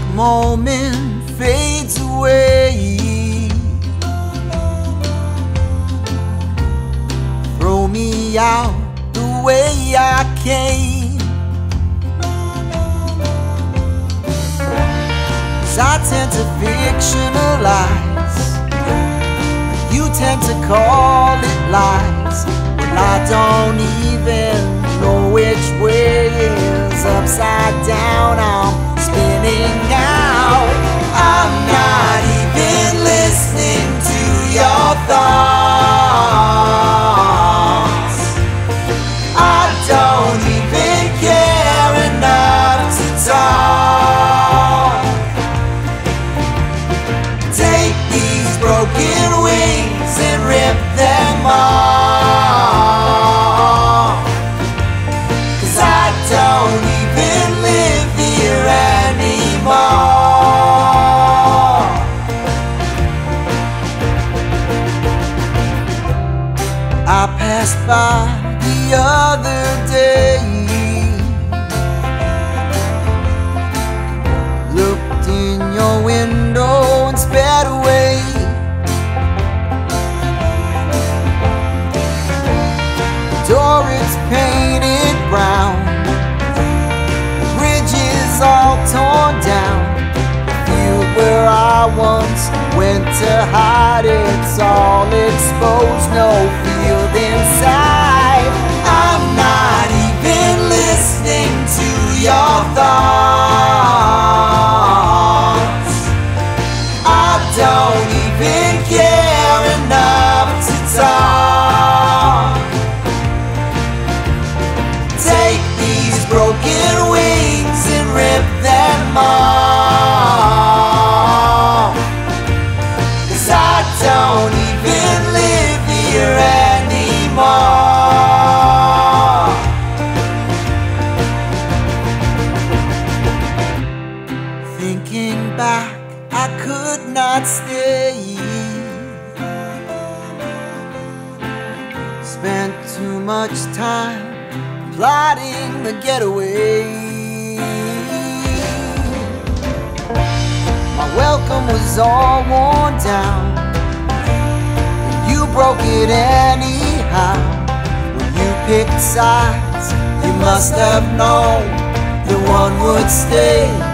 moment fades away. Throw me out the way I came, 'cause I tend to fictionalize, you tend to call it lies. Well, I don't even know which way is upside down. I'm spinning out. I'm not even listening to your thoughts. I don't even care enough to talk. Take these broken wings and rip them off, 'cause I don't even live here anymore. I passed by the other day, looked in your window and sped away. Door it's painted brown, bridges all torn down. The field where I once went to hide, it's all exposed, no field inside. I'm not even listening to your thoughts. I don't even care enough to talk. Take these broken wings and rip them off, 'cause I don't even live here anymore. Thinking back, I could not stay. Spent too much time plotting the getaway. My welcome was all worn down, and you broke it anyhow. When you picked sides, you must have known that one would stay.